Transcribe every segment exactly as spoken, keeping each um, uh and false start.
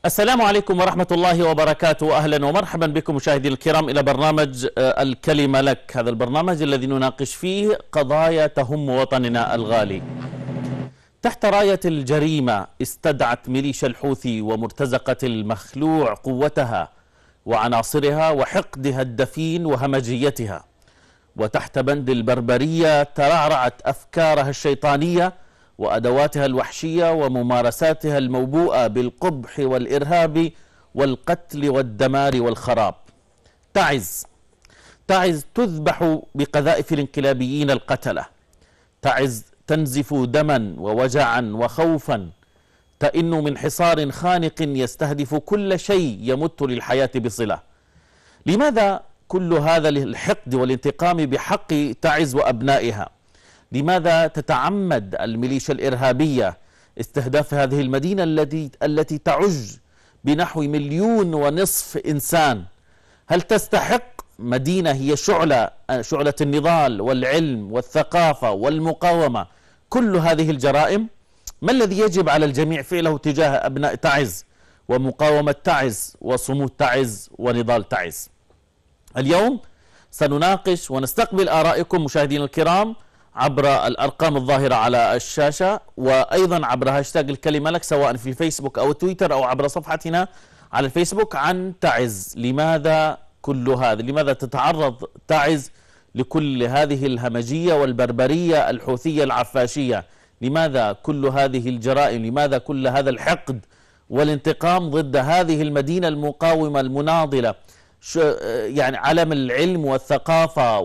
السلام عليكم ورحمة الله وبركاته. أهلا ومرحبا بكم مشاهدينا الكرام إلى برنامج الكلمة لك، هذا البرنامج الذي نناقش فيه قضايا تهم وطننا الغالي. تحت راية الجريمة استدعت ميليشيا الحوثي ومرتزقة المخلوع قوتها وعناصرها وحقدها الدفين وهمجيتها، وتحت بند البربرية ترعرعت أفكارها الشيطانية وأدواتها الوحشية وممارساتها الموبوءة بالقبح والإرهاب والقتل والدمار والخراب. تعز تعز تذبح بقذائف الانقلابيين القتلة، تعز تنزف دما ووجعا وخوفا، تئن من حصار خانق يستهدف كل شيء يمت للحياة بصلة. لماذا كل هذا الحقد والانتقام بحق تعز وأبنائها؟ لماذا تتعمد الميليشيا الإرهابية استهداف هذه المدينة التي التي تعج بنحو مليون ونصف إنسان؟ هل تستحق مدينة هي شعلة شعلة النضال والعلم والثقافة والمقاومة كل هذه الجرائم؟ ما الذي يجب على الجميع فعله تجاه أبناء تعز ومقاومة تعز وصمود تعز ونضال تعز؟ اليوم سنناقش ونستقبل آرائكم مشاهدينا الكرام عبر الأرقام الظاهرة على الشاشة، وأيضا عبر هاشتاج الكلمة لك سواء في الفيسبوك أو تويتر أو عبر صفحتنا على الفيسبوك عن تعز. لماذا كل هذا؟ لماذا تتعرض تعز لكل هذه الهمجية والبربرية الحوثية العفاشية؟ لماذا كل هذه الجرائم؟ لماذا كل هذا الحقد والانتقام ضد هذه المدينة المقاومة المناضلة، يعني علم العلم والثقافة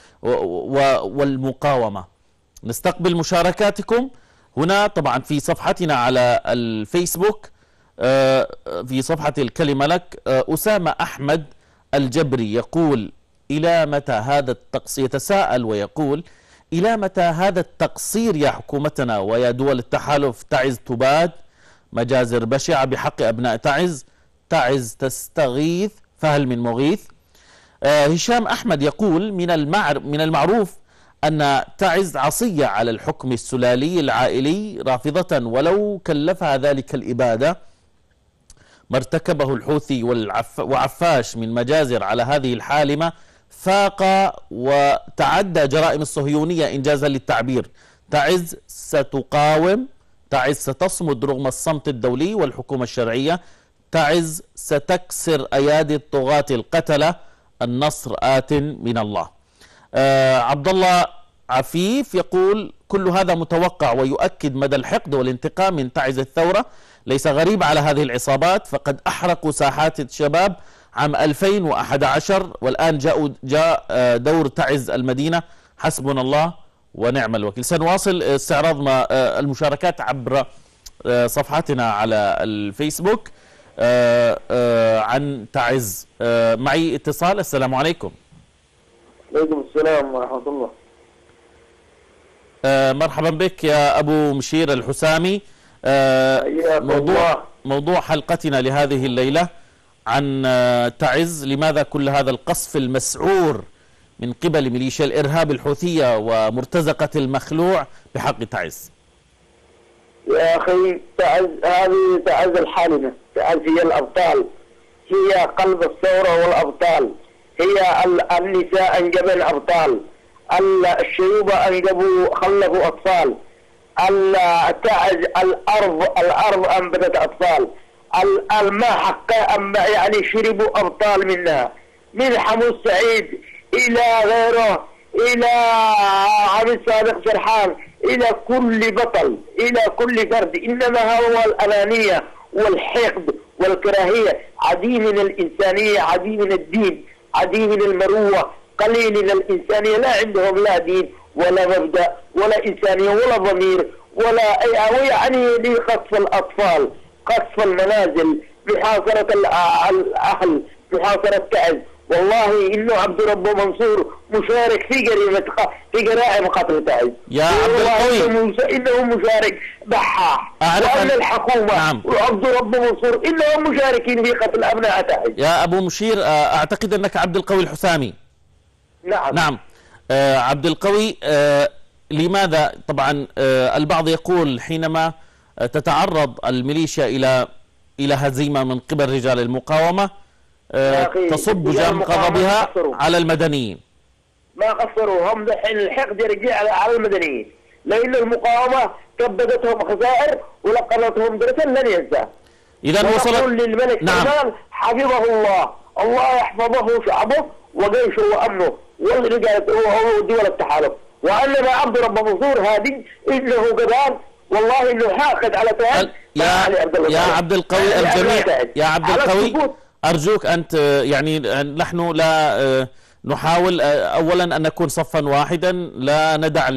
والمقاومة؟ نستقبل مشاركاتكم هنا طبعا في صفحتنا على الفيسبوك في صفحة الكلمة لك. أسامة أحمد الجبري يقول: إلى متى هذا التقصير؟ يتساءل ويقول: إلى متى هذا التقصير يا حكومتنا ويا دول التحالف؟ تعز تباد، مجازر بشعة بحق أبناء تعز، تعز تستغيث فهل من مغيث؟ آه هشام أحمد يقول: من المعر من المعروف أن تعز عصية على الحكم السلالي العائلي رافضة، ولو كلفها ذلك الإبادة ما ارتكبه الحوثي والعف وعفاش من مجازر على هذه الحالمة فاق وتعدى جرائم الصهيونية إنجازا للتعبير. تعز ستقاوم، تعز ستصمد رغم الصمت الدولي والحكومة الشرعية، تعز ستكسر أيادي الطغاة القتلة، النصر آت من الله. آه عبد الله عفيف يقول: كل هذا متوقع ويؤكد مدى الحقد والانتقام من تعز الثورة. ليس غريب على هذه العصابات، فقد أحرقوا ساحات الشباب عام ألفين وأحد عشر، والآن جاء جاء دور تعز المدينة. حسبنا الله ونعم الوكيل. سنواصل استعراض ما المشاركات عبر صفحتنا على الفيسبوك آآ آآ عن تعز. معي اتصال. السلام عليكم. عليكم السلام ورحمة الله. مرحبا بك يا أبو مشير الحسامي. موضوع موضوع حلقتنا لهذه الليلة عن تعز. لماذا كل هذا القصف المسعور من قبل ميليشيا الإرهاب الحوثية ومرتزقة المخلوع بحق تعز؟ يا أخي تعز هذه تعز الحالمة، تعز هي الأبطال، هي قلب الثورة والأبطال، هي النساء أنجبن الأبطال، الشيوب أنجبوا خلفوا أطفال، تعز الأرض الأرض أنبتت أطفال، الماء حقه أما يعني شربوا أبطال منها، من حمود سعيد إلى غيره، إلى عبد صادق سرحان، إلى كل بطل، إلى كل فرد. إنما هو الأنانية والحقد والكراهية، عديم من الإنسانية، عديم من الدين، عديم من المروة، قليل من الإنسانية. لا عندهم لا دين ولا مبدأ ولا إنسانية ولا ضمير ولا أي، يعني لقصف الأطفال، قصف المنازل، محاصرة الأهل، محاصرة تعز. والله إنه عبد ربه منصور مشارك في جريمة في جرائم قتل تعز. يا عبد القوي إنه مشارك بحاح، وأن الحكومة نعم. وعبد ربه منصور إنهم مشاركين في قتل أبناء تعز. يا أبو مشير أعتقد أنك عبد القوي الحسامي. نعم نعم. آه عبد القوي، آه لماذا طبعا آه البعض يقول حينما تتعرض الميليشيا إلى إلى هزيمة من قبل رجال المقاومة تصب جام غضبها على المدنيين. ما قصروا هم دحين الحقد يرجع على المدنيين، لأن المقاومة كبدتهم خسائر ولقنتهم درسا لن ينسى. إذا وصلت للملك نعم. سلمان حفظه الله، الله يحفظه شعبه وجيشه وأمنه ودول التحالف، وأنما عبد رب منصور هادي إنه جبان والله إنه حاقد على تعب. يا يا عبد القوي الجميع يا عبد القوي أرجوك أنت يعني نحن لا نحاول أولا أن نكون صفا واحدا، لا ندع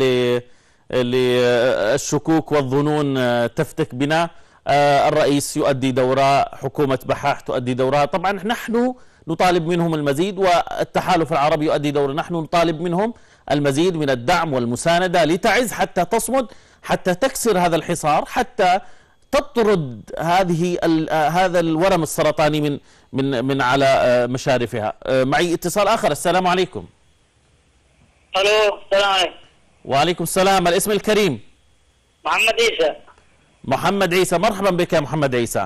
للشكوك والظنون تفتك بنا. الرئيس يؤدي دوره، حكومة بحاح تؤدي دورها، طبعا نحن نطالب منهم المزيد والتحالف العربي يؤدي دوره، نحن نطالب منهم المزيد من الدعم والمساندة لتعز حتى تصمد، حتى تكسر هذا الحصار، حتى تطرد هذه هذا الورم السرطاني من من من على مشارفها. معي اتصال آخر. السلام عليكم. الو السلام عليكم. وعليكم السلام. الاسم الكريم؟ محمد عيسى. محمد عيسى، مرحبا بك يا محمد عيسى.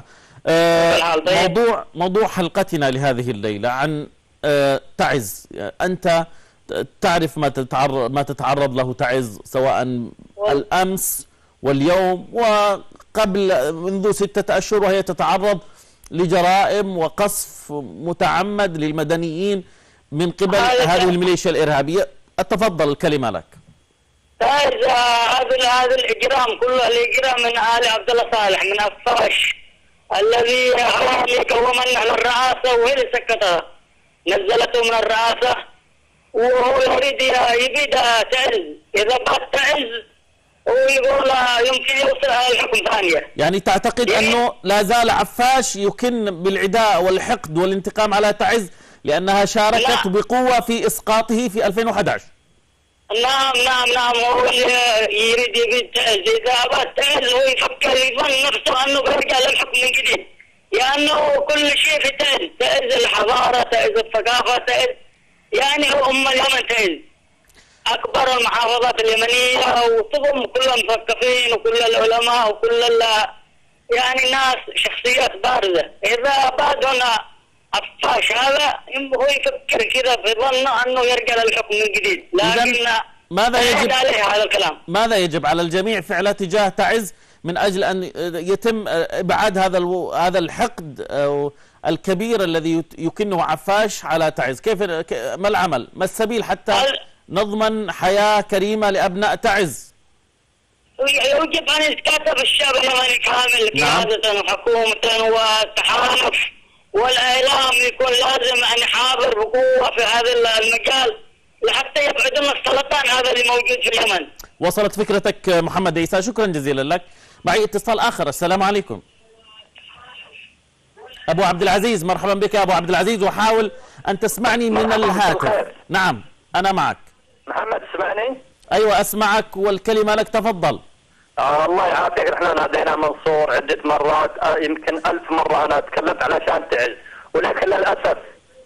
موضوع موضوع حلقتنا لهذه الليلة عن تعز. أنت تعرف ما تتعرض ما تتعرض له تعز سواء الأمس واليوم وقبل منذ ستة أشهر، وهي تتعرض لجرائم وقصف متعمد للمدنيين من قبل هذه الميليشيا الإرهابية. أتفضل الكلمة لك. هذا هذا الإجرام كله الإجرام من آل عبد الله صالح من الفرش الذي هو اللي قومنا على الرئاسة وهي اللي سكتها، نزلته من الرئاسة وهو يريد يبيد تعز. إذا بات تعز ويقول يمكن يوصل على الحكم ثانية. يعني تعتقد يعني أنه لا زال عفاش يكن بالعداء والحقد والانتقام على تعز لأنها شاركت لا. بقوة في إسقاطه في ألفين وأحد عشر؟ نعم نعم نعم هو يريد يبيد تعز. إذا أبى تعز هو يفكر يظن نفسه أنه بيرجع للحكم من جديد، لأنه كل شيء في تعز، تعز الحضارة، تعز الثقافة، تعز يعني هو أم اليمن. تعز أكبر المحافظات اليمنية وتضم كل المثقفين وكل العلماء وكل يعني ناس شخصيات بارزة. إذا بعدنا عفاش هذا هو يفكر كذا في ظنه أنه يرجع للحكم من جديد، لكن ماذا يجب عليه هذا الكلام؟ ماذا يجب على الجميع فعله تجاه تعز من أجل أن يتم إبعاد هذا هذا الحقد الكبير الذي يكنه عفاش على تعز؟ كيف ما العمل؟ ما السبيل حتى نضمن حياة كريمة لأبناء تعز؟ يجب أن يتكاتف الشعب اليمني كامل قيادة نعم. وحكومة والتحالف والإعلام يكون لازم أن يحاضر بقوة في هذا المجال لحتى يبعدون السرطان هذا اللي موجود في اليمن. وصلت فكرتك محمد عيسى، شكرا جزيلا لك. معي اتصال آخر. السلام عليكم. أبو عبد العزيز، مرحبا بك يا أبو عبد العزيز، وحاول أن تسمعني من الهاتف. نعم أنا معك. محمد تسمعني؟ أيوة أسمعك والكلمة لك، تفضل. آه الله يعافيك. احنا نادينا منصور عدة مرات، آه يمكن ألف مرة أنا تكلمت علشان تعز، ولكن للأسف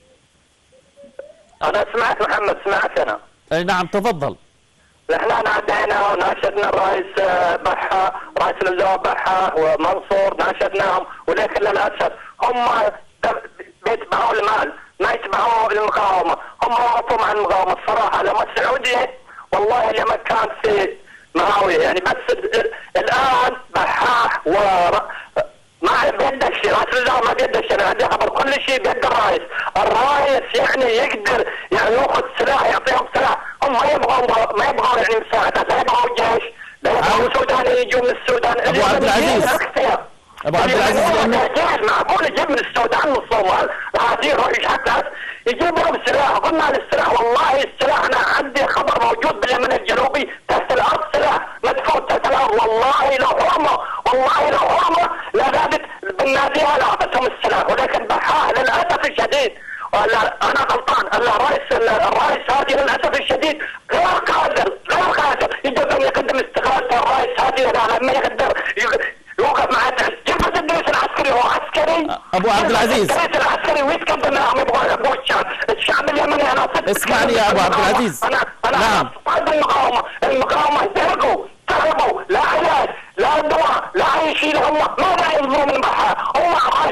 أنا سمعت محمد سمعت أنا. أي نعم تفضل. احنا نادينا وناشدنا الرئيس بحة، رئيس الوزراء بحة ومنصور ناشدناهم، ولكن للأسف هم بيتبعوا المال ما يتبعوا المقاومة، هم وقفوا مع المقاومة الصراحة. لما السعودية والله لما كان في معاوية يعني بس الآن بحاح و ما بيدك شيء، رئيس الوزراء ما بيدك شيء، انا عندي خبر كل شيء بيد الرئيس، الرئيس يعني يقدر يعني ياخذ سلاح يعطيهم سلاح، هم ما يبغون ما يبغون يعني مساعدة، لا يبغون جيش، لا يبغون السودان يجوا من السودان. ابو عبد العزيز ابو عبد العزيز لانه جيش معقول يجيب من السودان من الصومال عادي يروح يتحدث يجيب لهم سلاح، قلنا للسلاح والله السلاح انا عندي خبر موجود باليمن الجنوبي تحت الارض سلاح مدفون تحت الارض، والله لو حرمه والله لو حرمه لذابت بالنادية لعبتهم السلاح، ولكن بحاه للاسف الشديد انا غلطان. الرئيس الرئيس هادي للاسف الشديد غير قادر غير قادر يجب ان يقدم استقالته. الرئيس هادي لما يقدر يوقف مع كيف الجيش العسكري هو عسكري؟ ابو عبد العزيز الجيش العسكري ويتقدم معهم يبغون ابو الشعب، الشعب اليمني انا اسمعني يا ابو عبد العزيز. انا انا نعم ضد المقاومه، المقاومه زهقوا تعبوا، لا علاج لا دواء لا اي شيء، هم ماذا يبغون من بحر؟ هم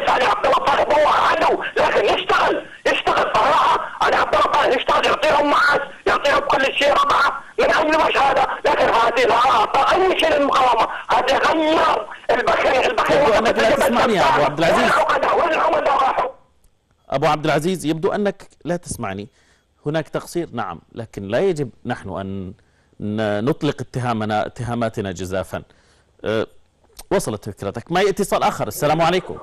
يهوش المقاومه، هذا يغير البخيل البخيل. يبدو انك لا تسمعني يا ابو عبد العزيز. وين العقداء راحوا؟ ابو عبد العزيز يبدو انك لا تسمعني. هناك تقصير نعم، لكن لا يجب نحن ان نطلق اتهامنا اتهاماتنا جزافا. أه وصلت فكرتك. معي اتصال اخر. السلام عليكم.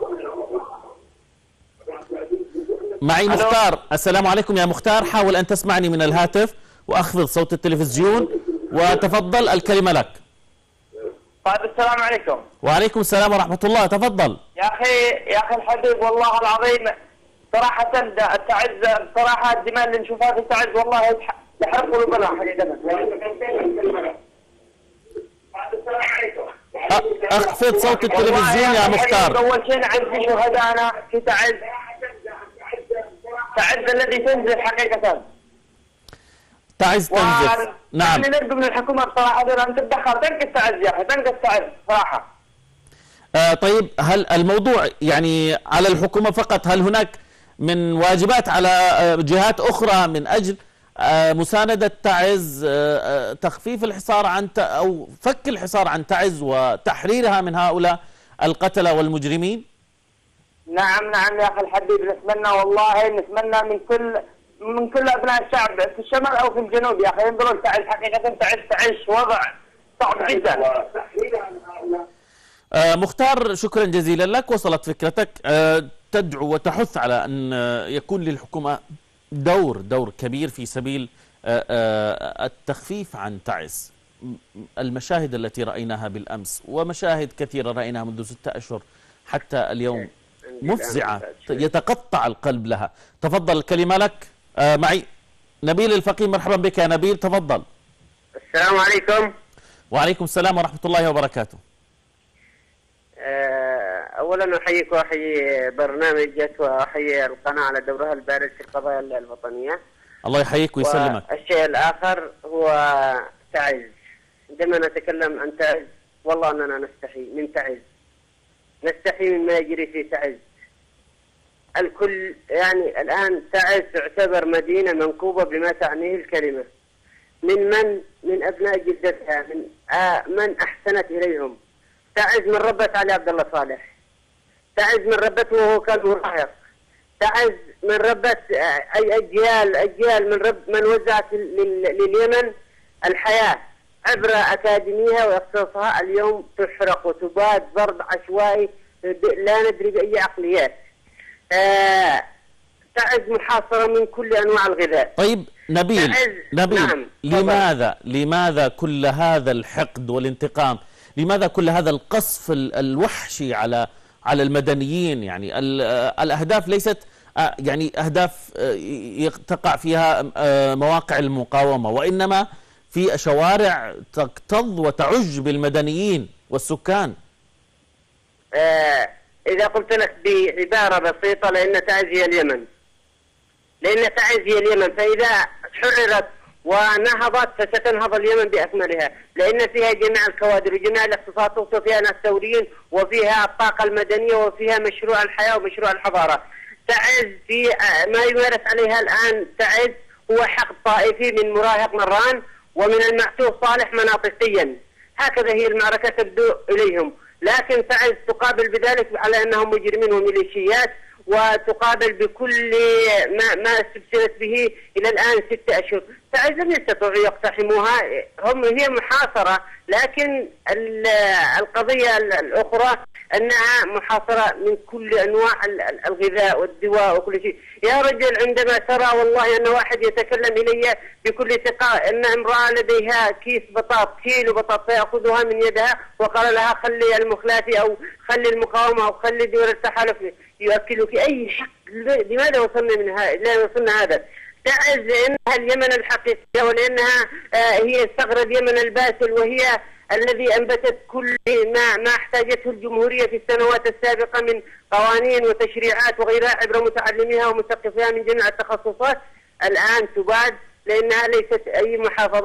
معي مختار. السلام عليكم يا مختار، حاول ان تسمعني من الهاتف واخفض صوت التلفزيون وتفضل، الكلمة لك. طيب السلام عليكم. وعليكم السلام ورحمة الله، تفضل. يا اخي يا اخي الحبيب والله العظيم صراحة تعز، صراحة الدماء اللي نشوفها في تعز والله يحرق قلوبنا حقيقة. اخفض صوت التلفزيون يا مختار. اول شيء نعزي شهدائنا في تعز، تعز الذي تنزل حقيقة. تعز تنزل نعم. يعني نرجو من الحكومة بصراحة أن تتدخل، تنقذ تعز يا أخي، تنقذ تعز صراحة. آه طيب، هل الموضوع يعني على الحكومة فقط؟ هل هناك من واجبات على جهات أخرى من أجل آه مساندة تعز، آه تخفيف الحصار عن أو فك الحصار عن تعز وتحريرها من هؤلاء القتلة والمجرمين؟ نعم نعم يا أخي الحبيب، نتمنى والله نتمنى من كل من كل أبناء الشعب في الشمال أو في الجنوب يا أخي ينظروا تعز حقيقة. تعز تعيش وضع صعب جدا. آه مختار شكرا جزيلا لك، وصلت فكرتك. آه تدعو وتحث على أن يكون للحكومة دور دور كبير في سبيل آه آه التخفيف عن تعز. المشاهد التي رأيناها بالأمس ومشاهد كثيرة رأيناها منذ ستة أشهر حتى اليوم مفزعة يتقطع القلب لها. تفضل الكلمة لك. آه معي نبيل الفقيه. مرحبا بك يا نبيل، تفضل. السلام عليكم. وعليكم السلام ورحمة الله وبركاته. أولا أحييك وأحيي برنامجك وأحيي القناة على دورها البارز في القضايا الوطنية. الله يحييك ويسلمك. والشيء الآخر هو تعز. عندما نتكلم عن تعز والله أننا نستحي من تعز، نستحي مما يجري في تعز. الكل يعني الآن تعز تعتبر مدينة منكوبة بما تعنيه الكلمة، من من من أبناء جدتها، من آه من أحسنت إليهم. تعز من ربت علي عبد الله صالح، تعز من ربته وهو كان مراهق، تعز من ربت أي أجيال أجيال من رب من وزعت لليمن الحياة عبر أكاديميها واختصاصها. اليوم تحرق وتباد ضرب عشوائي لا ندري بأي عقليات. آه تعز محاصرة من كل أنواع الغذاء. طيب نبيل نبيل نعم. لماذا لماذا كل هذا الحقد والانتقام؟ لماذا كل هذا القصف الوحشي على على المدنيين؟ يعني الأهداف ليست يعني أهداف تقع فيها مواقع المقاومة، وإنما في شوارع تكتظ وتعج بالمدنيين والسكان. آه إذا قلت لك بعبارة بسيطة، لأن تعز هي اليمن، لأن تعز هي اليمن، فإذا حررت ونهضت فستنهض اليمن بأكملها، لأن فيها جميع الكوادر وجميع الاختصاصات، وفيها ناس ثوريين، وفيها الطاقة المدنية، وفيها مشروع الحياة ومشروع الحضارة. تعز في ما يمارس عليها الآن تعز هو حق طائفي من مراهق مران ومن المعتوه صالح مناطقيا. هكذا هي المعركة تبدو إليهم، لكن تعز تقابل بذلك على أنهم مجرمين وميليشيات، وتقابل بكل ما ما استبشرت به إلى الآن ستة أشهر. تعز لم يستطيعوا يقتحموها، هم هي محاصرة، لكن القضية الأخرى أنها محاصرة من كل أنواع الغذاء والدواء وكل شيء. يا رجل عندما ترى والله أن واحد يتكلم إلي بكل ثقة أن امرأة لديها كيس بطاط، كيلو بطاط، فيأخذها من يدها وقال لها خلي المخلافي أو خلي المقاومة أو خلي دول التحالف يؤكلك أي حق. لماذا وصلنا من هذا؟ لا وصلنا هذا. تعز لأنها اليمن الحقيقية، ولأنها آه هي ثغر اليمن الباسل، وهي الذي أنبتت كل ما ما احتاجته الجمهورية في السنوات السابقة من قوانين وتشريعات وغيرها عبر متعلميها ومثقفيها من جميع التخصصات. الآن تباد لأنها ليست أي محافظة.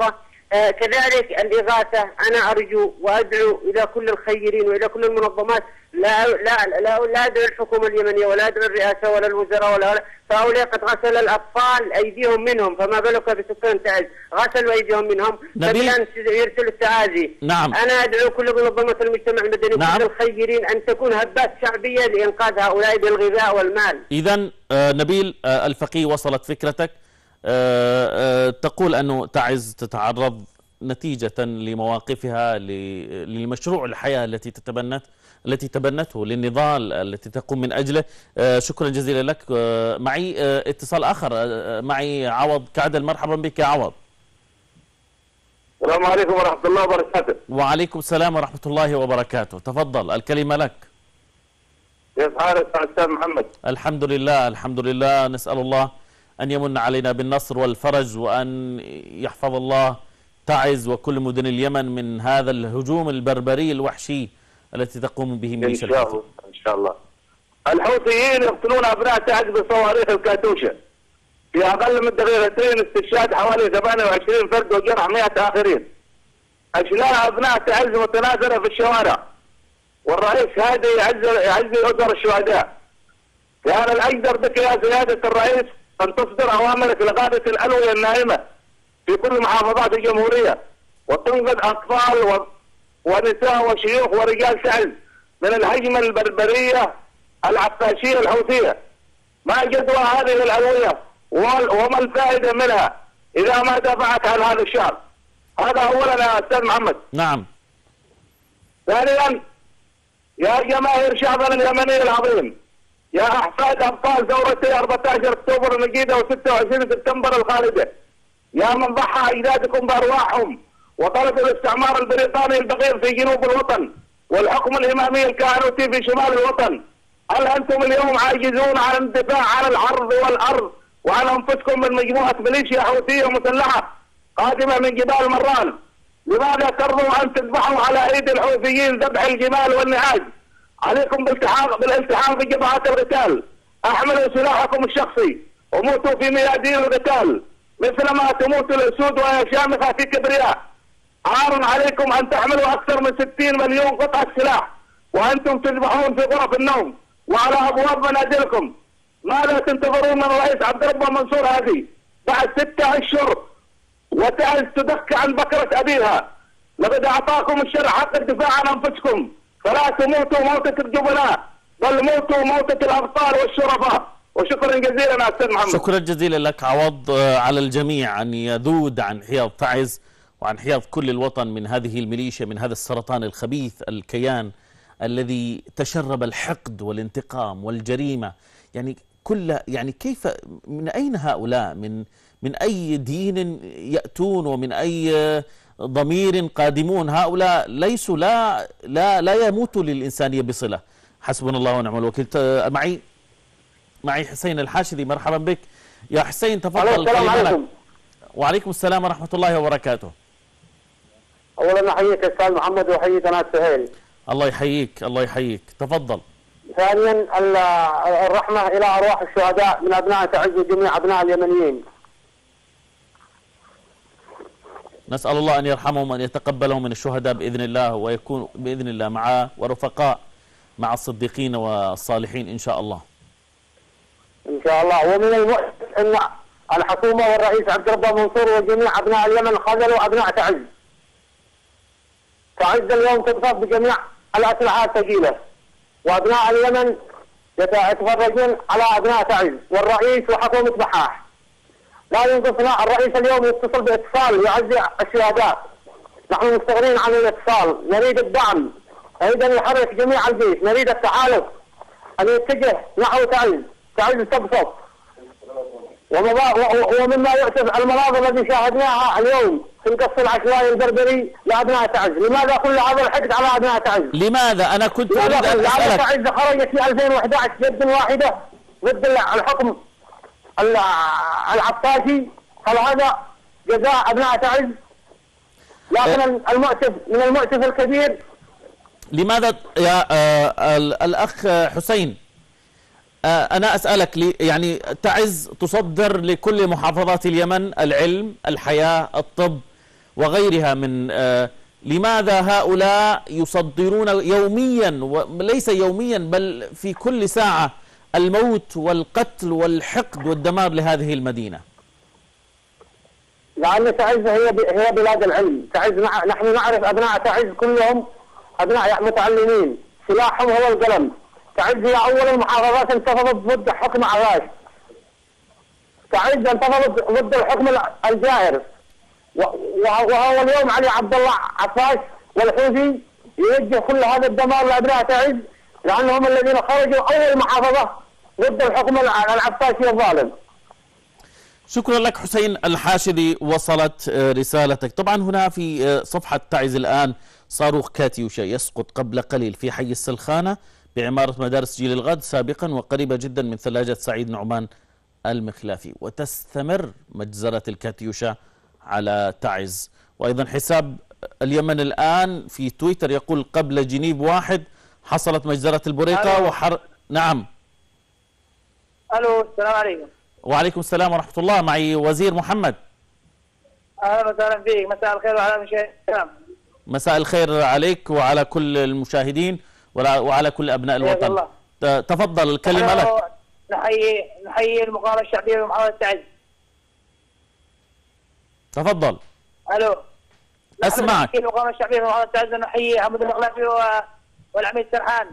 آه كذلك الإغاثة، أنا أرجو وأدعو إلى كل الخيرين وإلى كل المنظمات، لا لا لا, لا أدعو الحكومة اليمنية ولا أدعو الرئاسة ولا الوزراء ولا فهؤلاء قد غسل الأطفال أيديهم منهم، فما بالك بسكان تعز غسلوا أيديهم منهم، فالآن يرسل التعازي. نعم. أنا أدعو كل منظمات المجتمع المدني نعم. وكل الخيرين أن تكون هبات شعبية لإنقاذ هؤلاء بالغذاء والمال. إذن آه نبيل آه الفقيه وصلت فكرتك، آه آه تقول أنه تعز تتعرض نتيجة لمواقفها لمشروع الحياة التي تتبنت التي تبنته للنضال التي تقوم من أجله. آه شكرا جزيلا لك. آه معي آه اتصال آخر، آه معي عوض كعدل. مرحبا بك يا عوض. السلام عليكم ورحمة الله وبركاته. وعليكم السلام ورحمة الله وبركاته. تفضل الكلمة لك. كيف حالك أستاذ محمد؟ الحمد لله الحمد لله، نسأل الله أن يمن علينا بالنصر والفرج، وأن يحفظ الله تعز وكل مدن اليمن من هذا الهجوم البربري الوحشي التي تقوم به ميليشيا الحوثي. إن شاء الله إن شاء الله. الحوثيين يقتلون أبناء تعز بصواريخ الكاتوشة، في أقل من دقيقتين استشهاد حوالي ثمانية وعشرين فرد وجرح مئة آخرين. أشلاء أبناء تعز متناثرة في الشوارع، والرئيس هادي يعز يعز أسر الشهداء. كان الأجدر بك يا سيادة الرئيس أن تصدر أوامرك لقادة الألوية النائمة في كل محافظات الجمهورية، وتنقذ أطفال و... ونساء وشيوخ ورجال تعز من الهجمة البربرية العفاشية الحوثية. ما جدوى هذه الألوية وما الفائدة منها إذا ما دفعت عن هذا الشعب؟ هذا أولا يا أستاذ محمد. نعم. ثانيا يا جماهير شعبنا اليمني العظيم، يا أحفاد أبطال ثورتي أربعة عشر أكتوبر المجيدة وستة وعشرين سبتمبر الخالدة، يا من ضحى أجدادكم بأرواحهم وطردوا الاستعمار البريطاني البغيض في جنوب الوطن والحكم الإمامي الكهنوتي في شمال الوطن، هل أنتم اليوم عاجزون عن الدفاع عن العرض والأرض وعن أنفسكم من مجموعة ميليشيا حوثية مسلحة قادمة من جبال مران؟ لماذا ترضوا أن تذبحوا على أيدي الحوثيين ذبح الجمال والنعاج؟ عليكم بالالتحاق بالالتحام في جبهات القتال، احملوا سلاحكم الشخصي وموتوا في ميادين القتال مثلما تموت الاسود وهي شامخه في كبرياء. عار عليكم ان تحملوا اكثر من ستين مليون قطعه سلاح وانتم تذبحون في غرف النوم وعلى ابواب منازلكم. ماذا تنتظرون من الرئيس عبد الرب منصور هادي بعد ستة اشهر وتعز تدك عن بكره ابيها؟ لقد اعطاكم الشرع حق الدفاع عن انفسكم، فلا تموتوا موتة الجبناء بل موتوا موتة الأبطال والشرفاء. وشكرا جزيلا أستاذ محمد. شكرا جزيلا لك عوض. على الجميع أن يذود عن حياض تعز وعن حياض كل الوطن من هذه الميليشيا، من هذا السرطان الخبيث، الكيان الذي تشرب الحقد والانتقام والجريمة. يعني كل يعني كيف من أين هؤلاء؟ من من أي دين يأتون ومن أي ضمير قادمون؟ هؤلاء ليسوا لا لا لا يموتوا للإنسانية بصلة. حسبنا الله ونعم الوكيل. معي معي حسين الحاشدي. مرحبا بك يا حسين، تفضل. السلام عليكم. وعليكم السلام ورحمة الله وبركاته. أولا أحييك أستاذ محمد وأحيي قناة سهيل. الله يحييك الله يحييك، تفضل. ثانيا الرحمة إلى أرواح الشهداء من أبناء تعز وجميع أبناء اليمنيين. نسأل الله أن يرحمهم وأن يتقبلهم من الشهداء بإذن الله، ويكون بإذن الله مع ورفقاء مع الصديقين والصالحين إن شاء الله. إن شاء الله. ومن المؤسف أن الحكومة والرئيس عبد الرب منصور وجميع أبناء اليمن خذلوا أبناء تعز. تعز اليوم تتصف بجميع الأسلحة الثقيلة، وأبناء اليمن يتفرجون على أبناء تعز والرئيس وحكومة بحاح. لا ينقصنا الرئيس اليوم يتصل باتصال يعزي الشهداء. نحن مستغنين عن الاتصال، نريد الدعم، نريد ان يحرك جميع الجيش، نريد التحالف ان يتجه نحو تعز، تعز تبسط. ومما يؤسف المناظر التي شاهدناها اليوم في القصف العشوائي البربري لابناء تعز. لماذا كل هذا الحقد على ابناء تعز؟ لماذا؟ انا كنت اريد ان اسالك. تعز خرجت في ألفين وأحد عشر بيد واحده ضد الحكم العفاشي، هل هذا جزاء ابناء تعز؟ لكن المؤسف من المؤسف الكبير. لماذا يا آه الاخ حسين؟ آه انا اسالك لي يعني تعز تصدر لكل محافظات اليمن العلم، الحياه، الطب، وغيرها من آه لماذا هؤلاء يصدرون يوميا وليس يوميا بل في كل ساعة الموت والقتل والحقد والدمار لهذه المدينة؟ لأن تعز هي هي بلاد العلم. تعز نحن نعرف أبناء تعز كلهم أبناء متعلمين، سلاحهم هو القلم. تعز هي أول المحافظات انتفضت ضد حكم عباس. تعز انتفضت ضد الحكم الجائر، وهو اليوم علي عبد الله عفاش والحوثي يوجه كل هذا الدمار لأبناء تعز، لأنهم الذين خرجوا أول محافظة ضد الحكم العباسي الظالم. شكرا لك حسين الحاشدي، وصلت رسالتك. طبعا هنا في صفحة تعز الآن صاروخ كاتيوشا يسقط قبل قليل في حي السلخانة بعمارة مدارس جيل الغد سابقا، وقريبة جدا من ثلاجة سعيد نعمان المخلافي، وتستمر مجزرة الكاتيوشا على تعز. وأيضا حساب اليمن الآن في تويتر يقول قبل جنيب واحد حصلت مجزرة البريقة وحر. نعم. الو السلام عليكم. وعليكم السلام ورحمة الله، معي وزير محمد. اهلا وسهلا فيك، مساء الخير وعلى المشاهدين. مساء الخير عليك وعلى كل المشاهدين وعلى كل أبناء الوطن. تفضل الكلمة لك. نحيي نحيي المقاومة الشعبية بمحافظة تعز. تفضل. الو. اسمعك. نحيي المقاومة الشعبية بمحافظة تعز، نحيي حمد المخلافي و... والعميد سرحان.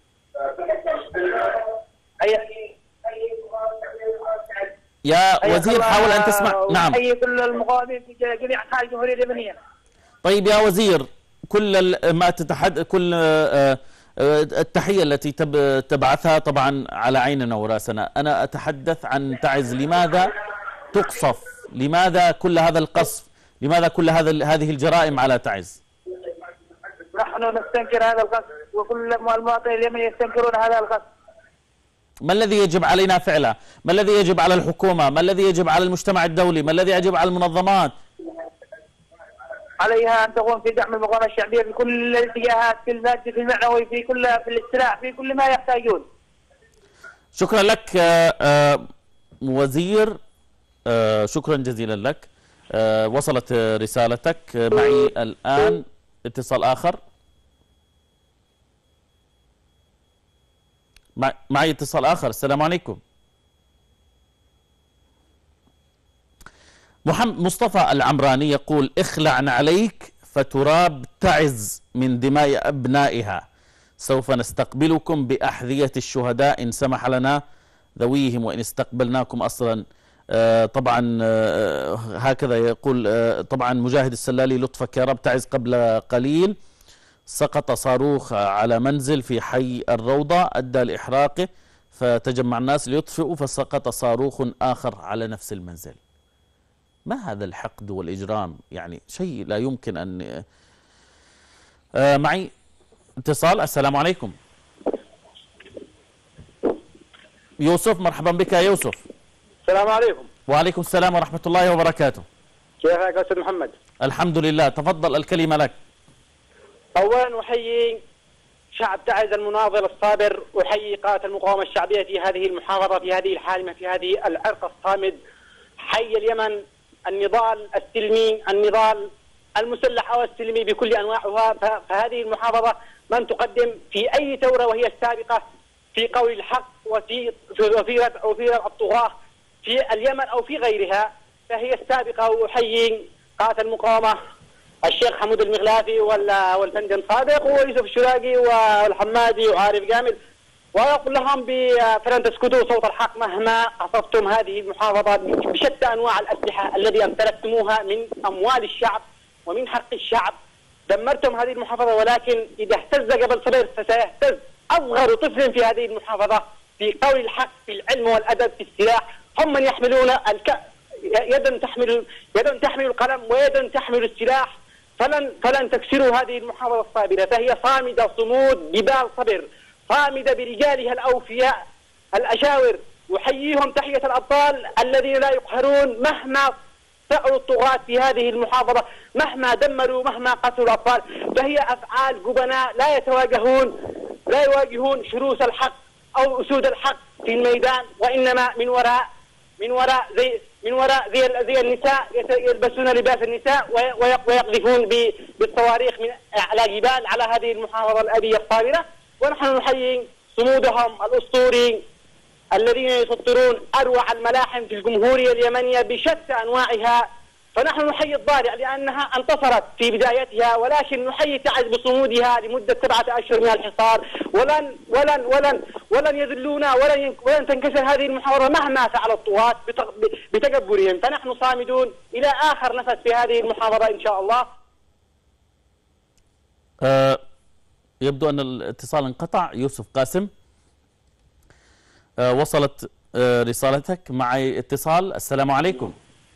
يا وزير حاول أن تسمع. نعم. نحيي كل المقاومين في جميع أنحاء الجمهورية اليمنية. طيب يا وزير، كل ما تتحد كل التحية التي تبعثها طبعا على عيننا وراسنا. أنا أتحدث عن تعز، لماذا تقصف؟ لماذا كل هذا القصف؟ لماذا كل هذا هذه الجرائم على تعز؟ نحن نستنكر هذا القصف، وكل المواطنين اليمنيين يستنكرون هذا القصف. ما الذي يجب علينا فعله؟ ما الذي يجب على الحكومة؟ ما الذي يجب على المجتمع الدولي؟ ما الذي يجب على المنظمات؟ عليها أن تقوم في دعم المقاومة الشعبية في كل الاتجاهات، في المادي في المعنوي في كل في الاستلاح في كل ما يحتاجون. شكرا لك وزير، شكرا جزيلا لك. وصلت رسالتك. معي الآن اتصال آخر. معي اتصال آخر. السلام عليكم. محمد مصطفى العمراني يقول اخلع عليك فتراب تعز من دماء أبنائها، سوف نستقبلكم بأحذية الشهداء إن سمح لنا ذويهم وإن استقبلناكم أصلا. آه طبعا آه هكذا يقول. آه طبعا مجاهد السلالي لطفك يا رب. تعز قبل قليل سقط صاروخ على منزل في حي الروضة أدى لإحراقه، فتجمع الناس ليطفئوا فسقط صاروخ آخر على نفس المنزل. ما هذا الحقد والإجرام؟ يعني شيء لا يمكن أن. آه معي اتصال. السلام عليكم. يوسف، مرحبا بك يا يوسف. السلام عليكم. وعليكم السلام ورحمة الله وبركاته. كيفك يا أستاذ محمد؟ الحمد لله. تفضل الكلمة لك. أولا أحيي شعب تعز المناضل الصابر، أحيي قادة المقاومة الشعبية في هذه المحافظة، في هذه الحالمة، في هذه العرق الصامد. حي اليمن، النضال السلمي، النضال المسلح أو السلمي بكل أنواعها. فهذه المحافظة من تقدم في أي ثورة وهي السابقة في قول الحق وفي وفي وفي الطغاة في اليمن أو في غيرها فهي السابقة. وأحيي قادة المقاومة الشيخ حمود المخلافي والفندم صادق ويوسف الشراقي والحمادي وعارف جامل، ويقول لهم فلن تسكتوا صوت الحق مهما قصفتم هذه المحافظة بشتى أنواع الأسلحة الذي امتلكتموها من أموال الشعب ومن حق الشعب. دمرتم هذه المحافظة، ولكن إذا اهتز جبل صبير فسيهتز أصغر طفل في هذه المحافظة في قول الحق، في العلم والأدب، في السلاح. هم من يحملون الك... يدا تحمل يدا تحمل القلم ويدا تحمل السلاح. فلن فلن تكسروا هذه المحافظة الصابرة، فهي صامدة صمود جبال صبر، صامدة برجالها الأوفياء الأشاور. أحييهم تحية الأبطال الذين لا يقهرون مهما سعوا الطغاة في هذه المحافظة، مهما دمروا مهما قتلوا الأطفال. فهي أفعال جبناء لا يتواجهون لا يواجهون شروس الحق أو أسود الحق في الميدان، وإنما من وراء من وراء زي من وراء زي زي النساء، يلبسون لباس النساء ويقذفون بالصواريخ من على جبال على هذه المحافظة الأبية الصابرة. ونحن نحيي صمودهم الأسطوري الذين يسطرون أروع الملاحم في الجمهورية اليمنية بشتى أنواعها. فنحن نحيي الضارع لأنها انتصرت في بدايتها، ولكن نحيي تعز بصمودها لمدة سبعة أشهر من الحصار، ولن ولن ولن ولن يذلونا ولن ولن تنكسر هذه المحاورة مهما فعل الطغاة بتكبرهم. فنحن صامدون إلى آخر نفس في هذه المحاضرة إن شاء الله. أه يبدو أن الاتصال انقطع. يوسف قاسم، أه وصلت أه رسالتك. معي اتصال. السلام عليكم.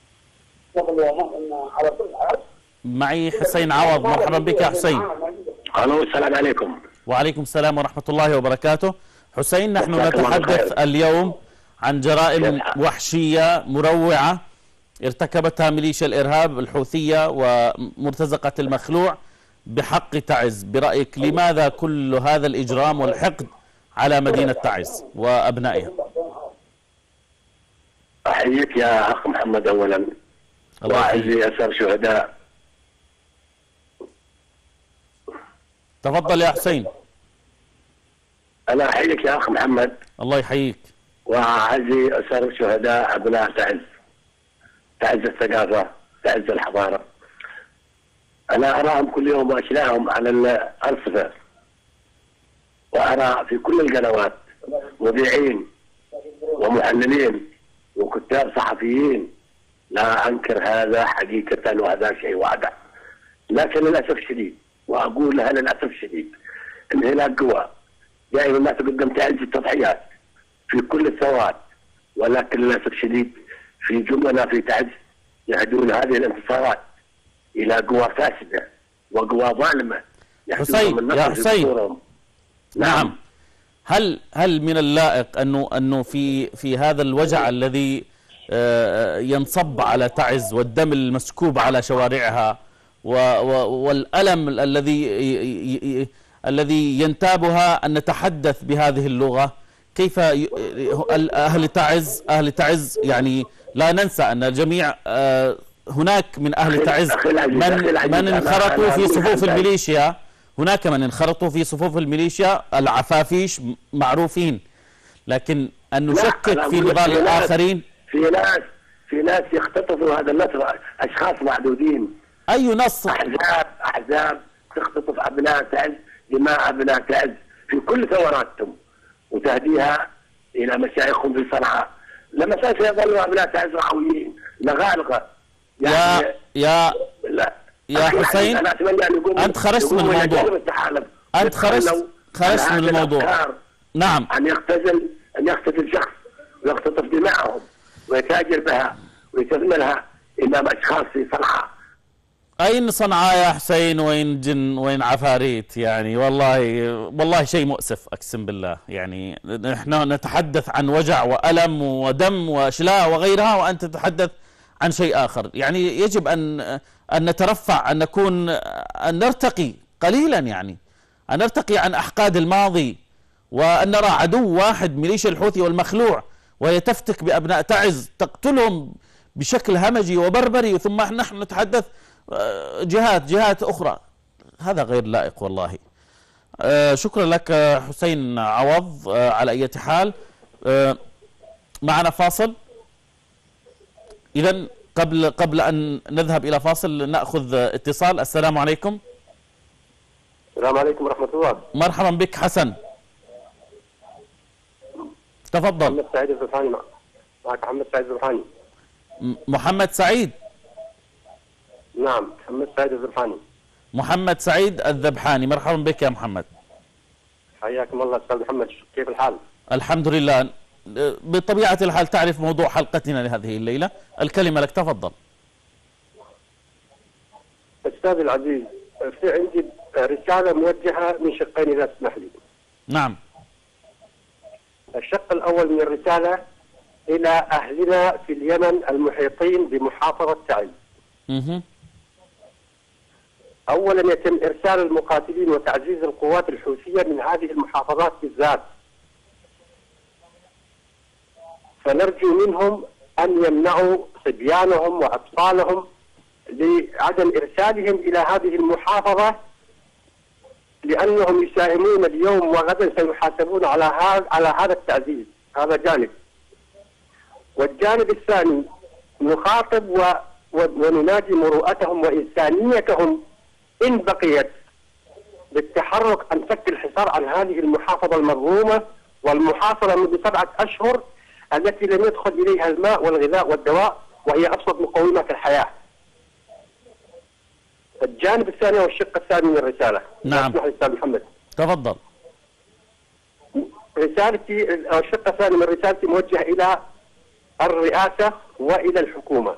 معي حسين عوض. مرحبا بك يا حسين. الو السلام عليكم. وعليكم السلام ورحمة الله وبركاته. حسين، نحن نتحدث اليوم عن جرائم وحشية مروعة ارتكبتها ميليشيا الإرهاب الحوثية ومرتزقة المخلوع بحق تعز. برأيك لماذا كل هذا الإجرام والحقد على مدينة تعز وأبنائها؟ أحييك يا أخ محمد أولا، وأعزي أسر شهداء. تفضل يا حسين. أنا أحييك يا أخ محمد. الله يحييك. وأعزي أسر شهداء أبناء تعز، تعز الثقافة، تعز الحضارة. أنا أراهم كل يوم وأشلاهم على الأرصفة، وأرى في كل القنوات مذيعين ومحللين وكتاب صحفيين. لا أنكر هذا حقيقة، وهذا شيء واضح. لكن للأسف الشديد، وأقول لها للأسف الشديد، إن هناك قوى دائما ما تقدم تعز التضحيات في كل الثوات، ولكن للأسف الشديد في جملنا في تعز يهدون هذه الانتصارات إلى قوى فاسدة وقوى ظالمة. حسين يا حسين، نعم. نعم. هل هل من اللائق أنه أنه في في هذا الوجع الذي ينصب على تعز والدم المسكوب على شوارعها والألم الذي الذي ينتابها أن نتحدث بهذه اللغة؟ كيف أهل تعز أهل تعز يعني لا ننسى أن الجميع هناك من أهل تعز من من انخرطوا في صفوف الميليشيا، هناك من انخرطوا في صفوف الميليشيا العفافيش معروفين، لكن أن نشكك في نضال الآخرين. في ناس في ناس يختطفوا هذا النصر، أشخاص معدودين. أي نصر؟ أحزاب أحزاب تختطف أبناء تعز، دماء أبناء تعز في كل ثوراتهم وتهديها إلى مشايخهم في صنعاء. لما سيظلوا أبناء تعز رعويين لغالقة يعني. يا يا لا يا حسين، أنا أتمنى أن يقوموا أنت خرجت من الموضوع. أنت خرجت خرجت من الموضوع. نعم. أن يختزل أن يختزل شخص ويختطف دماءهم ويتاجر بها ويستثمرها إمام أشخاص في صنعاء. أين صنعاء يا حسين؟ وين جن وين عفاريت؟ يعني والله والله شيء مؤسف أقسم بالله. يعني نحن نتحدث عن وجع وألم ودم وأشلاء وغيرها، وأنت تتحدث عن شيء آخر. يعني يجب أن أن نترفع، أن نكون أن نرتقي قليلا، يعني أن نرتقي عن أحقاد الماضي، وأن نرى عدو واحد ميليشيا الحوثي والمخلوع وهي تفتك بأبناء تعز، تقتلهم بشكل همجي وبربري، ثم نحن نتحدث جهات جهات أخرى. هذا غير لائق والله. شكرا لك حسين عوض. على أي حال معنا فاصل. إذن قبل قبل أن نذهب إلى فاصل نأخذ اتصال. السلام عليكم. السلام عليكم ورحمة الله. مرحبا بك حسن، تفضل. محمد سعيد الزرحاني معك. محمد سعيد الزرحاني. محمد سعيد. نعم محمد سعيد الذبحاني. محمد سعيد الذبحاني، مرحبا بك يا محمد. حياكم الله استاذ محمد، كيف الحال؟ الحمد لله. بطبيعة الحال تعرف موضوع حلقتنا لهذه الليلة، الكلمة لك، تفضل. أستاذ العزيز، في عندي رسالة موجهة من شقين إذا تسمح لي. نعم. الشق الأول من الرسالة إلى أهلنا في اليمن المحيطين بمحافظة تعز. اها. أولا يتم إرسال المقاتلين وتعزيز القوات الحوثية من هذه المحافظات بالذات، فنرجو منهم أن يمنعوا صبيانهم وأطفالهم لعدم إرسالهم إلى هذه المحافظة، لأنهم يساهمون اليوم وغدا سيحاسبون على هذا على هذا التعزيز. هذا جانب. والجانب الثاني نخاطب و وننادي مروءتهم وإنسانيتهم إن بقيت بالتحرك أن فك الحصار عن هذه المحافظة المظلومة والمحاصرة منذ سبعة أشهر التي لم يدخل إليها الماء والغذاء والدواء، وهي أبسط مقومات الحياة. الجانب الثاني والشق الثاني من الرسالة. نعم. أستاذ محمد. تفضل. رسالتي أو الشق الثاني من رسالتي موجهة إلى الرئاسة وإلى الحكومة،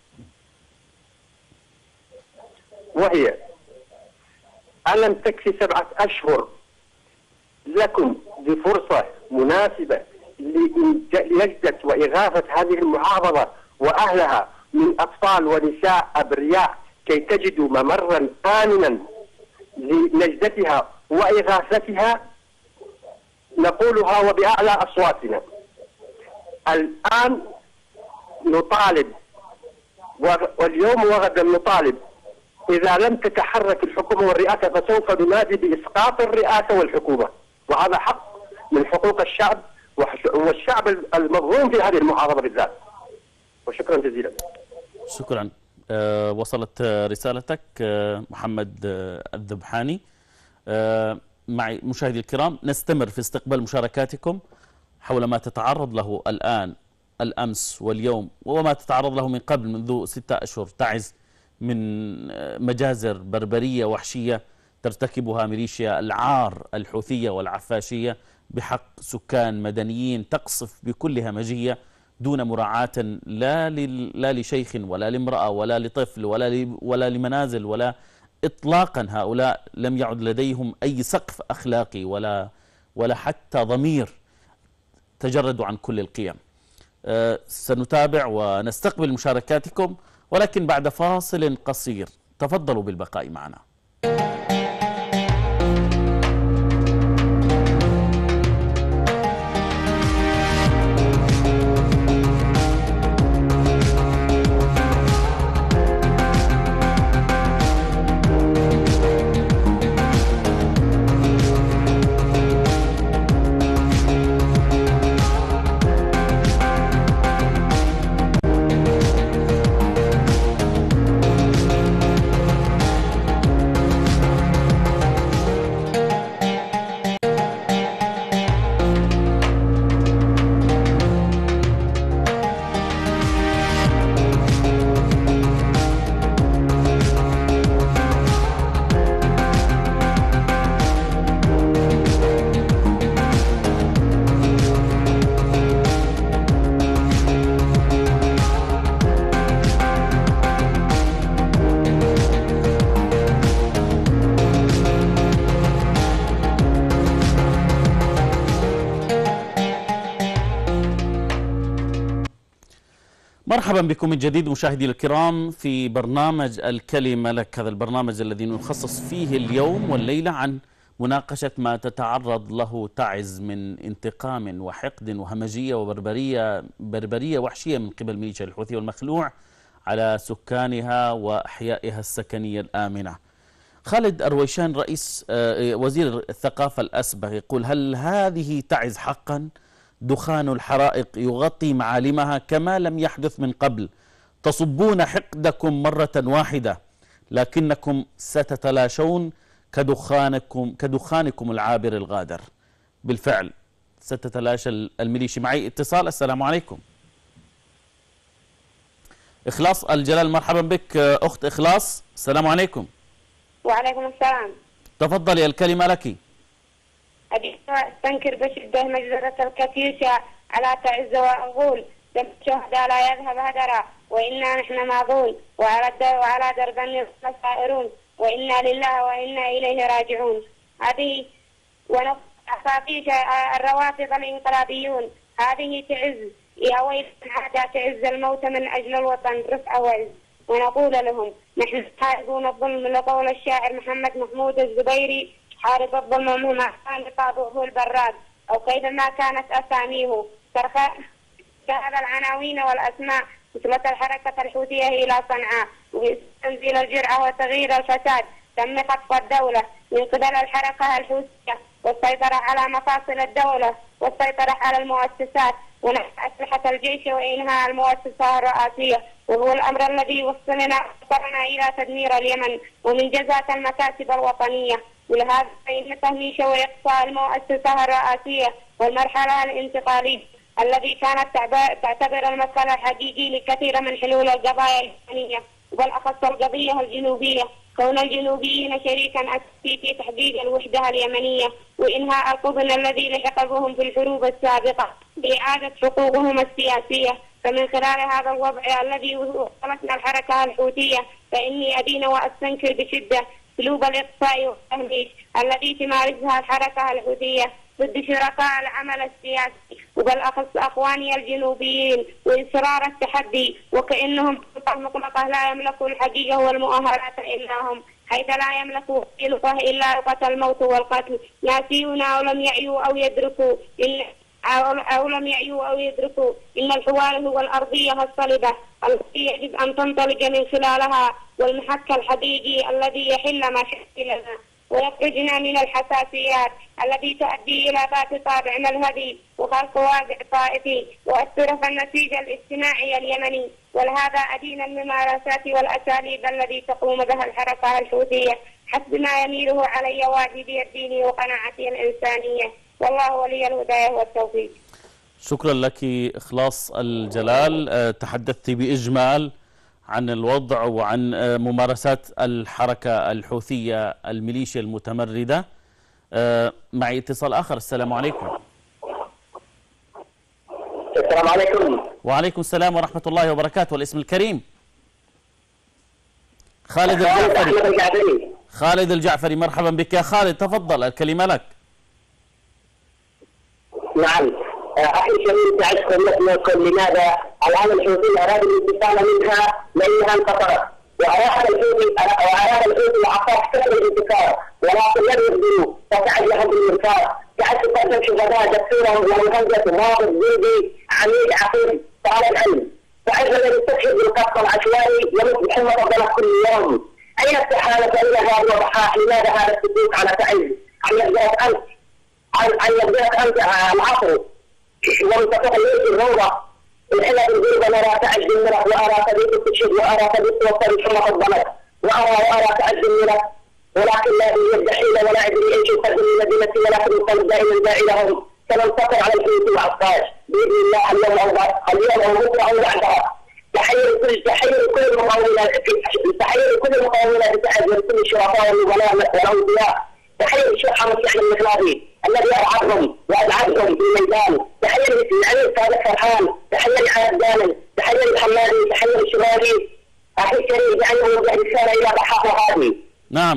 وهي: ألم تكفي سبعة أشهر لكم بفرصة مناسبة لنجدة وإغاثة هذه المحافظة وأهلها من أطفال ونساء أبرياء كي تجدوا ممرا آمنا لنجدتها وإغاثتها؟ نقولها وبأعلى أصواتنا. الآن نطالب، واليوم وغدا نطالب، إذا لم تتحرك الحكومة والرئاسة فسوف ننادي بإسقاط الرئاسة والحكومة، وهذا حق من حقوق الشعب والشعب المظلوم في هذه المحافظة بالذات. وشكرا جزيلا. شكرا. أه وصلت رسالتك. أه محمد أه الذبحاني. أه معي مشاهدي الكرام، نستمر في استقبال مشاركاتكم حول ما تتعرض له الآن الأمس واليوم وما تتعرض له من قبل منذ ستة أشهر تعز من مجازر بربرية وحشية ترتكبها ميليشيا العار الحوثية والعفاشية بحق سكان مدنيين، تقصف بكل همجية دون مراعاة لا لا لشيخ ولا لامرأة ولا لطفل ولا ولا لمنازل ولا إطلاقا. هؤلاء لم يعد لديهم أي سقف أخلاقي ولا ولا حتى ضمير، تجردوا عن كل القيم. أه سنتابع ونستقبل مشاركاتكم ولكن بعد فاصل قصير. تفضلوا بالبقاء معنا. مرحبا بكم من جديد مشاهدي الكرام في برنامج الكلمة لك، هذا البرنامج الذي نخصص فيه اليوم والليلة عن مناقشة ما تتعرض له تعز من انتقام وحقد وهمجية وبربرية بربرية وحشية من قبل ميليشيا الحوثي والمخلوع على سكانها وأحيائها السكنية الآمنة. خالد أرويشان رئيس وزير الثقافة الأسبق يقول: هل هذه تعز حقا؟ دخان الحرائق يغطي معالمها كما لم يحدث من قبل، تصبون حقدكم مرة واحدة لكنكم ستتلاشون كدخانكم كدخانكم العابر الغادر. بالفعل ستتلاشى الميليشيا. معي اتصال. السلام عليكم. إخلاص الجلال، مرحبا بك أخت إخلاص. السلام عليكم. وعليكم السلام. تفضلي الكلمة لك. أبي أستنكر بشدة مجزرة الكتيشة على تعز وأقول: دم الشهداء لا يذهب هدرا وإنا نحن ماضون وعلى وعلى درب سائرون وإنا لله وإنا إليه راجعون. هذه ونفاتيش الروافض الانقلابيون، هذه تعز يا ويل عاد تعز الموت من أجل الوطن رفع وعز. ونقول لهم: نحن حاربون الظلم لقول الشاعر محمد محمود الزبيري: حارب الظلم مهما كان طابعه البراد أو كيفما كانت أساميه. هذا العناوين والأسماء مثل الحركة الحوثية إلى صنعاء وتنزيل الجرعة وتغيير الفساد تم خطف الدولة من قبل الحركة الحوثية والسيطرة على مفاصل الدولة والسيطرة على المؤسسات ونحو أسلحة الجيش وإنهاء المؤسسة الرئاسية، وهو الأمر الذي وصلنا وصلنا إلى تدمير اليمن ومن جزات المكاسب الوطنية. ولهذا فإن تهميش وإقصاء المؤسسة الرئاسية والمرحلة الانتقالية الذي كانت تعتبر المسألة الحقيقي لكثير من حلول القضايا اليمنية وبالأخص القضية الجنوبية، كون الجنوبيين شريكا أساسي في تحقيق الوحدة اليمنية وإنهاء القبن الذي لحق بهم في الحروب السابقة بإعادة حقوقهم السياسية. فمن خلال هذا الوضع الذي وصلتنا الحركة الحوثية فإني أدين وأستنكر بشدة أسلوب الإقصاء والتهميش الذي تمارسها الحركة الحوثية ضد شركاء العمل السياسي وبالأخص أخواني الجنوبيين وإصرار التحدي وكأنهم مطلقة لا يملكوا الحقيقة والمؤهلات إلا هم، حيث لا يملكوا لغة إلا لغة الموت والقتل، ناسيون أو لم يعيوا أو يدركوا إن أو لم يعيوا أو يدركوا إن الحوار هو الأرضية الصلبة التي يجب أن تنطلق من خلالها والمحك الحقيقي الذي يحل مشاكلنا ويخرجنا من الحساسيات التي تؤدي إلى ذات طابع مذهبي وخلق واقع طائفي وأثر في النسيج الاجتماعي اليمني. ولهذا أدين الممارسات والأساليب التي تقوم بها الحركة الحوثية حسب ما يميله علي واجبي الديني وقناعتي الإنسانية، والله ولي الهداية والتوفيق. شكرا لك إخلاص الجلال، تحدثت بإجمال عن الوضع وعن ممارسات الحركة الحوثية الميليشيا المتمردة. معي اتصال آخر. السلام عليكم. السلام عليكم. وعليكم السلام ورحمة الله وبركاته. والاسم الكريم خالد الجعفري. خالد الجعفري، مرحبا بك يا خالد، تفضل الكلمة لك. نعم أخي الشريف، تعرفكم نقول لماذا الآن الحوثي أراد الانتقال منها لأنها انتصرت، وأراد الحوثي وأراد الحوثي إعطاء كثر الانتصار ولكن لم يقدروا فتعجلهم بالانتصار. جعلت تقدم شهداء دكتورهم ومهندس مواطن زيدي عميد عقيد طالب علم، فعندما يستشهد بالقتل العشوائي يموت بحمى الضلع كل يوم. أين استحالة إلى هذا الضحايا؟ لماذا هذا السكوت على تعز؟ عن يقدرك أنت عن عن يقدرك أنت العصر وانتفق ليس الروضة الحلة بالغربة نرى تعز منك وأرى تبيت التشهد وأرى تبيت توصل بحمى الضلع وأرى وأرى تعز منك، ولكن لا يد حيلة ولا أدري إيش يقدم لمدينتي ولكن القلب دائما داعي لهم. سننتصر على الحوثي والعصاج بإذن الله اليوم أو اليوم أو بكرة أو بعدها. تحية كل تحية كل المقاومين تحية كل المقاومين بتعز كل الشرفاء والولاء والأولياء. تحية الشيخ حمد يحيى المخلافي الذي أرعبهم وأبعدهم في الميدان. تحية للعميد صادق فرحان، تحية لحياة دامن، تحية للحمادي، تحية للشمالي. أخي الكريم جعله وجه رسالة إلى ضحاك وهادي. نعم.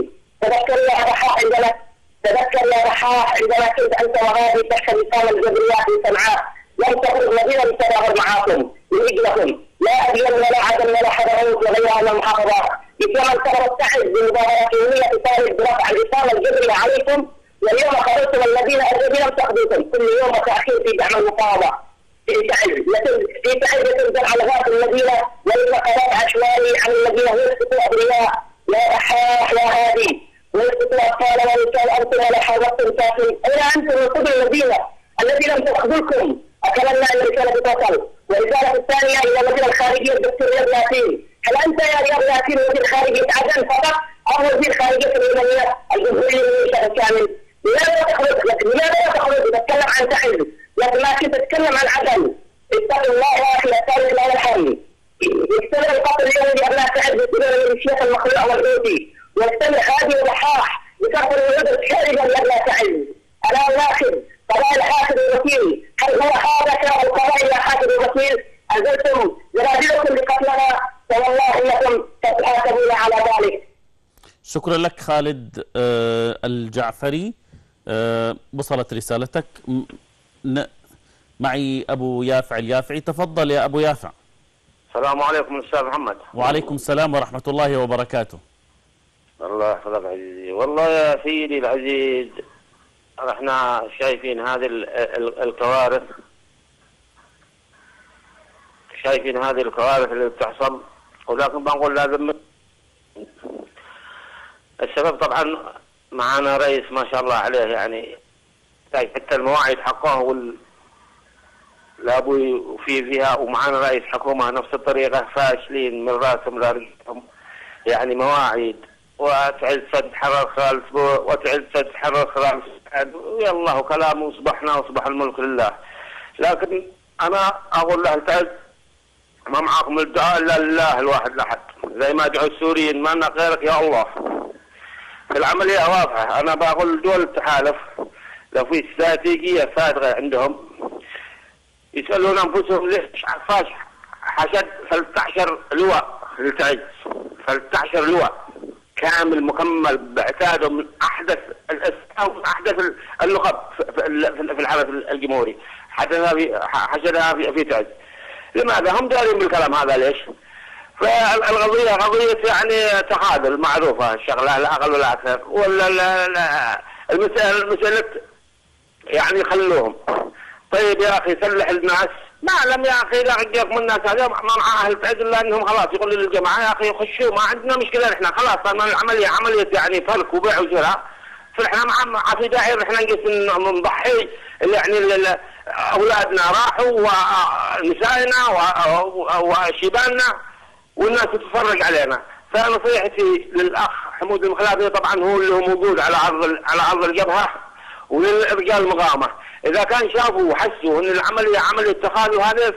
تذكر يا ضحاك عندما تذكر يا ضحاك عندما كنت أنت وغادي تحت لسان الجبريات في صنعاء، لم تخرج مدينة لتظاهر معاكم من أجلكم، لا أبين ولا عدم ولا حضروت وغيرها من المحافظات، بكما انتظرت تعز بمظاهرات يومية تطالب برفع الرسالة الجبرية عليكم، واليوم خرجتم الذين الذين لم تقضيكم كل يوم تأخير في دعم المقاومة. في تعز في تعز تنزل على ذات المدينة والانتقالات عشوائي عن المدينة ويسقطوا أبرياء يا أحاح يا هادي ويسقطوا أطفال ونساء أنتم ولا حاولتم ساكن. أين أنتم من قبل المدينة الذي لم تأخذوكم؟ أتمنى أن الرسالة توصل. والرسالة الثانية إلى الوزير الخارجية الدكتور رياض ياسين، هل أنت يا رياض ياسين وزير خارجية عدن فقط أو وزير خارجية اليمنية الجمهورية المنشأة الكامل؟ لماذا لا تخرج؟ لماذا لا تخرج تتكلم عن تعز لكن ما كنت تتكلم عن عدن؟ اتق الله يا أخي الثالث لا يرحمني. يستمر القتل اليومي لأبناء تعز بسبب الميليشيات المخلوع والحوثي، ويستمر هذه الضحاح بكثر الوجود خارجا لأبناء تعز. أنا ناخذ قضايا الحاكم الوكيل، هل هو هذا كان القضايا يا حاكم الوكيل؟ أنزلتم زنادلكم بقتلنا فوالله إنكم تتحاسبون على ذلك. شكرا لك خالد آه الجعفري، آه وصلت رسالتك. معي أبو يافع اليافعي، تفضل يا أبو يافع. السلام عليكم أستاذ محمد. وعليكم السلام ورحمة الله وبركاته. الله يحفظك عزيزي. والله يا سيدي العزيز، احنا شايفين هذه الكوارث شايفين هذه الكوارث اللي بتحصل، ولكن بنقول لازم. السبب طبعا معنا رئيس ما شاء الله عليه، يعني حتى المواعيد حقه وال لابوي وفي فيها، ومعنا رئيس حكومة نفس الطريقة، فاشلين من راسهم لرجلهم، يعني مواعيد وتعد سد حرر خلال اسبوع وتعد سد حرر خلال اسبوع، ويلا وكلام وصبحنا وصبح الملك لله. لكن انا اقول له تعد ما معاكم الدعاء الا لله الواحد الاحد، زي ما دعوا السوريين ما لنا غيرك يا الله. العملية واضحة، انا بقول دول التحالف لو في استراتيجية صادقة عندهم يسألون انفسهم ليش عفاش حشد ثلاثة عشر لواء للتعز، ثلاثة عشر لواء كامل مكمل بعتاده من احدث الاسلحه واحدث اللقب في الحرس الجمهوري، حشدها في حشدها في, في تعز. لماذا؟ هم دارين بالكلام هذا ليش؟ فالقضيه قضيه يعني تخاذل معروفه الشغله لا اقل ولا اكثر، ولا المساله المساله يعني خلوهم. طيب يا اخي سلح الناس، ما لم يا اخي لا عندك من الناس هذا ما مع اهل تعز الا انهم خلاص يقولوا للجماعه يا اخي خشوا ما عندنا مشكله احنا خلاص صار العمليه عمليه يعني فرق وبيع وشراء، فاحنا ما في داعي احنا نقص نضحي يعني اولادنا راحوا ونسائنا وشيباننا والناس تتفرج علينا. فنصيحتي للاخ حمود المخلافي طبعا هو اللي هو موجود على عرض على عرض الجبهه وللرجال المقامه، اذا كان شافوا وحسوا ان العمليه عمليه تخاذل هذا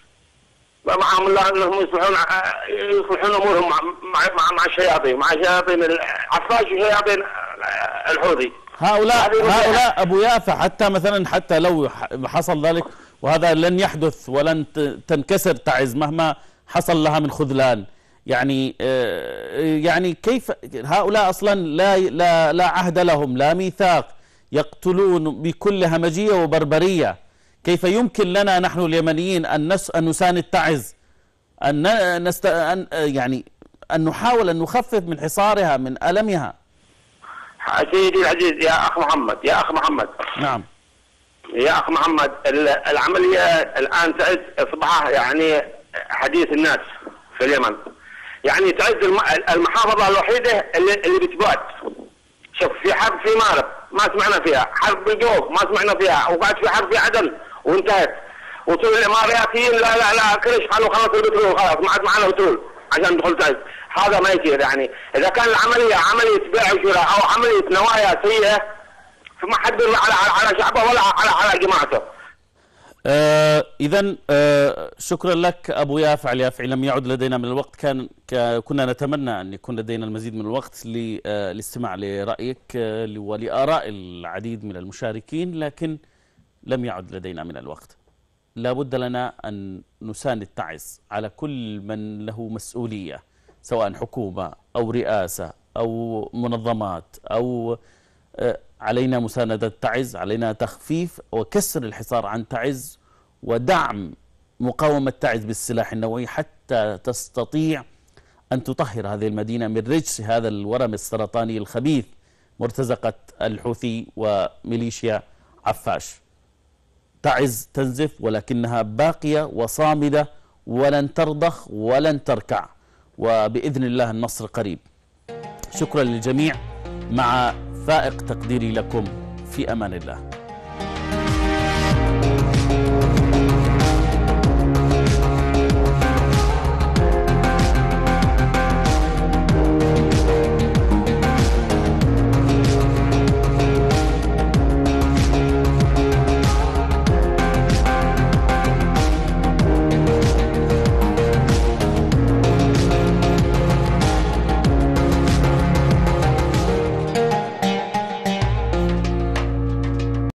معهم الله انهم يصلحون يصلحون امورهم مع مع مع الشياطين مع شياطين عفاش وشياطين الحوثي. هؤلاء هؤلاء ابو يافع حتى مثلا حتى لو حصل ذلك، وهذا لن يحدث ولن تنكسر تعز مهما حصل لها من خذلان، يعني يعني كيف هؤلاء اصلا لا لا لا عهد لهم لا ميثاق، يقتلون بكل همجيه وبربريه. كيف يمكن لنا نحن اليمنيين ان نس ان نساند تعز، ان نست أن يعني ان نحاول ان نخفف من حصارها من المها؟ سيدي العزيز يا اخ محمد يا اخ محمد نعم يا اخ محمد، العمليه الان تعز اصبح يعني حديث الناس في اليمن، يعني تعز المحافظه الوحيده اللي, اللي بتبات. شوف في حرب في مارب ما سمعنا فيها، حرب بالجوف ما سمعنا فيها، وقعد في حرب في عدن وانتهت، وتقول الاماراتيين لا لا لا كلش قالوا خلاص البترول خلاص ما عاد معنا بترول عشان ندخل تعز. هذا ما يصير، يعني اذا كان العمليه عمليه بيع وشراء او عمليه نوايا سيئه فما حد على على شعبه ولا على على جماعته. آه اذا آه شكرا لك ابو يافع اليافعي. لم يعد لدينا من الوقت، كان كنا نتمنى ان يكون لدينا المزيد من الوقت للاستماع لرايك ولاراء العديد من المشاركين، لكن لم يعد لدينا من الوقت. لا بد لنا ان نساند تعز على كل من له مسؤوليه، سواء حكومه او رئاسه او منظمات، او آه علينا مساندة تعز، علينا تخفيف وكسر الحصار عن تعز ودعم مقاومة تعز بالسلاح النووي حتى تستطيع أن تطهر هذه المدينة من رجس هذا الورم السرطاني الخبيث مرتزقة الحوثي وميليشيا عفاش. تعز تنزف ولكنها باقية وصامدة ولن ترضخ ولن تركع، وبإذن الله النصر قريب. شكرا للجميع، مع فائق تقديري لكم، في أمان الله.